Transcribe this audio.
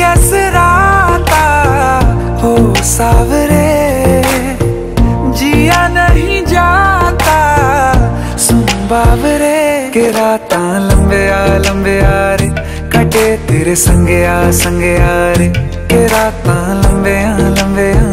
असराता हो सावरे, जिया नहीं जाता सुन बावरे। के रातां लंबे आ रे, कटे तेरे संगे आ रे। के रातां लंबे आ